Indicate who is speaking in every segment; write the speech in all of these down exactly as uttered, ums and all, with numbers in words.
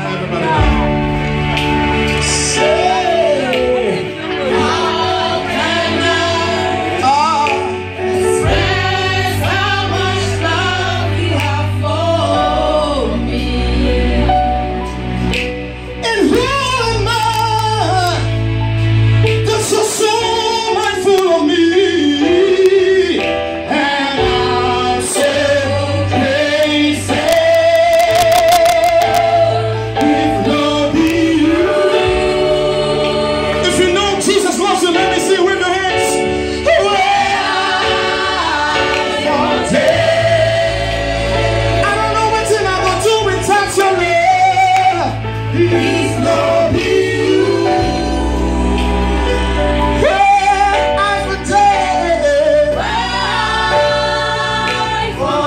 Speaker 1: everybody know. Say, how can I uh, express how much love you have for me? And who am I? This is so mindful of me. Please love you. Where I for dead, why for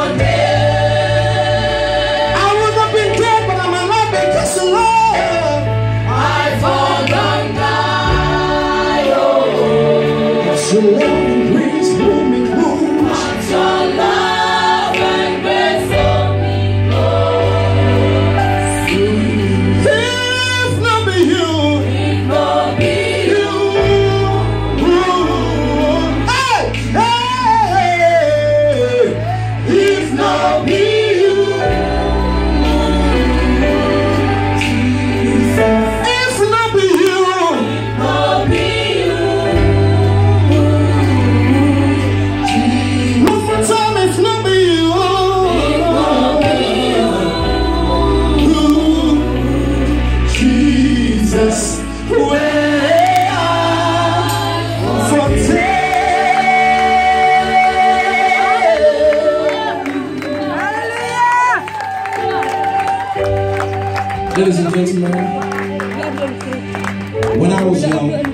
Speaker 1: dead? I would have been dead, but I'm alive because of love. I for don't die. Oh, so love and grace hold me close. So love and grace hold me Ladies and gentlemen, when I was young,